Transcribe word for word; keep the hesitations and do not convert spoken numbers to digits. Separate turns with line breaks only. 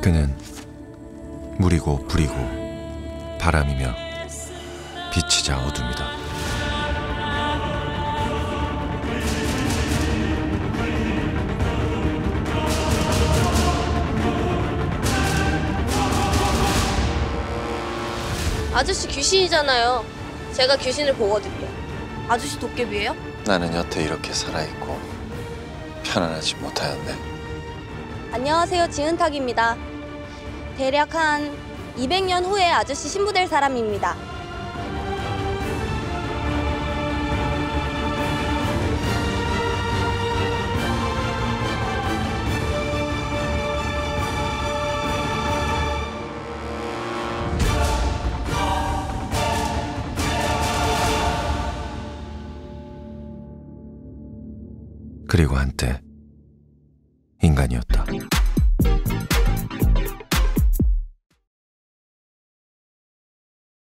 그는 물이고 불이고 바람이며 빛이자 어둠이다.
아저씨 귀신이잖아요. 제가 귀신을 보거든요. 아저씨 도깨비예요?
나는 여태 이렇게 살아있고 편안하지 못하였네.
안녕하세요, 지은탁입니다. 대략 한 이백 년 후에 아저씨 신부 될 사람입니다.
그리고 한때 인간이었다.